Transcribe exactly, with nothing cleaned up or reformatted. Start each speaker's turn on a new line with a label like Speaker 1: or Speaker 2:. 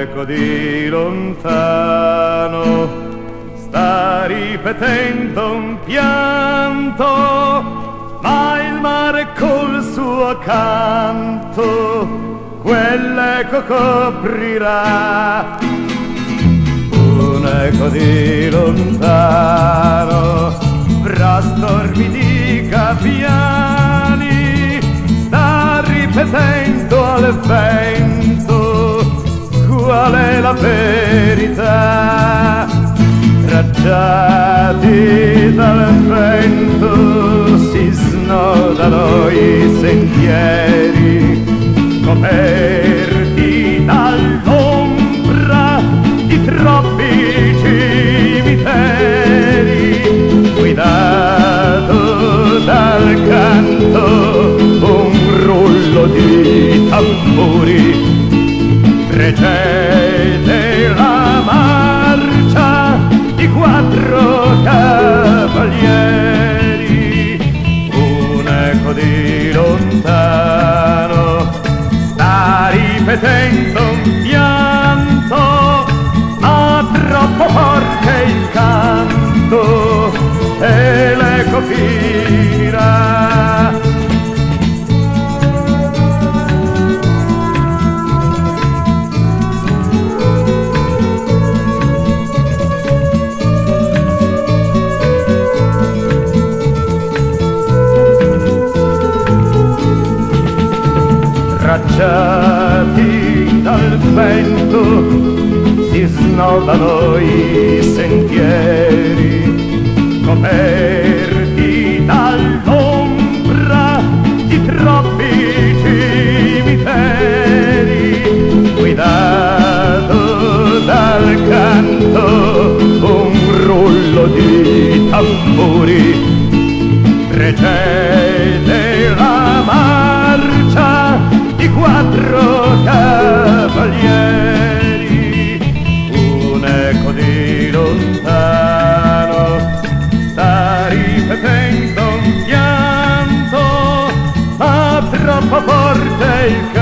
Speaker 1: eco di lontano sta ripetendo un pianto, ma il mare col suo canto quell'eco coprirà. Un eco di lontano fra stormi di gabbiani sta ripetendo al vento qual è la verità. Tracciati dal vento si snodano i sentieri, coperti dall'ombra di troppi cimiteri, guidato dal canto un rullo di tamburi, precede la marcia di quattro cavalieri. Un eco di lontano sta ripetendo un pianto, ma troppo forte il canto e l'eco finirà. Tracciati dal vento si snodano i sentieri, coperti dall'ombra di troppi cimiteri, guidato dal canto un rullo di tamburi, precede la marcia di quattro cavalieri. Un eco di lontano sta ripetendo un pianto, ma troppo forte il